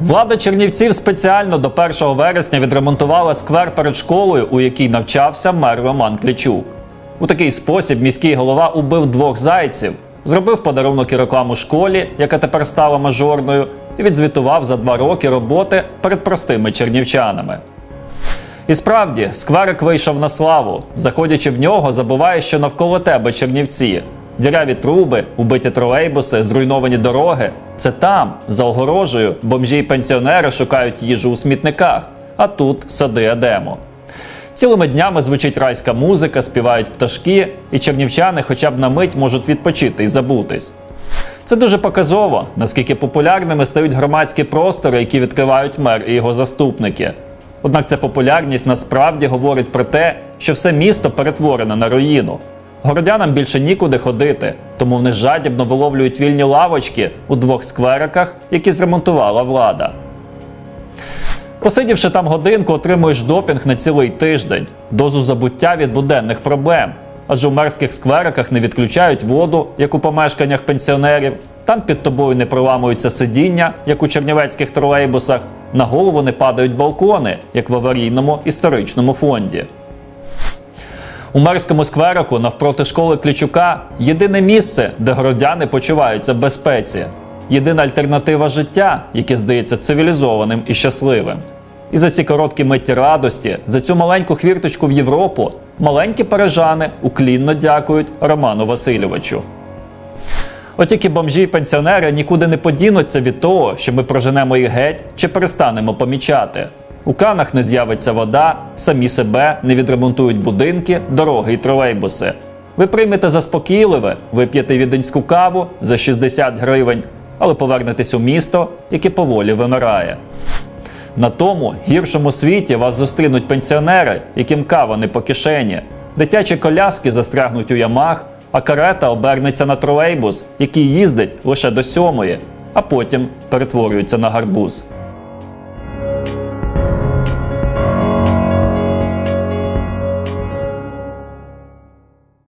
Влада Чернівців спеціально до 1 вересня відремонтувала сквер перед школою, у якій навчався мер Роман Клічук. У такий спосіб міський голова убив 2 зайців, зробив подарунок і рекламу школі, яка тепер стала мажорною, і відзвітував за 2 роки роботи перед простими чернівчанами. І справді, скверик вийшов на славу. Заходячи в нього, забуваєш, що навколо тебе Чернівці. Діряві труби, убиті тролейбуси, зруйновані дороги – це там, за огорожею, бомжі й пенсіонери шукають їжу у смітниках, а тут сади Едему. Цілими днями звучить райська музика, співають пташки, і чернівчани хоча б на мить можуть відпочити і забутись. Це дуже показово, наскільки популярними стають громадські простори, які відкривають мер і його заступники. Однак ця популярність насправді говорить про те, що все місто перетворене на руїну. Городянам більше нікуди ходити, тому вони жадібно виловлюють вільні лавочки у 2 сквериках, які зремонтувала влада. Посидівши там годинку, отримуєш допінг на цілий тиждень, дозу забуття від буденних проблем. Адже у мерських сквериках не відключають воду, як у помешканнях пенсіонерів, там під тобою не проламуються сидіння, як у чернівецьких тролейбусах, на голову не падають балкони, як в аварійному історичному фонді. У мерському скверику навпроти школи Клічука – єдине місце, де городяни почуваються в безпеці. Єдина альтернатива життя, яке здається цивілізованим і щасливим. І за ці короткі миті радості, за цю маленьку хвірточку в Європу, маленькі парижани уклінно дякують Роману Васильовичу. От тільки бомжі й пенсіонери нікуди не подінуться від того, що ми проженемо їх геть чи перестанемо помічати. У кранах не з'явиться вода, самі себе не відремонтують будинки, дороги й тролейбуси. Ви приймете заспокійливе, вип'єте віденську каву за 60 гривень, але повернетесь у місто, яке поволі вимирає. На тому гіршому світі вас зустрінуть пенсіонери, яким кава не по кишені. Дитячі коляски застрягнуть у ямах, а карета обернеться на тролейбус, який їздить лише до 7-ї, а потім перетворюється на гарбуз.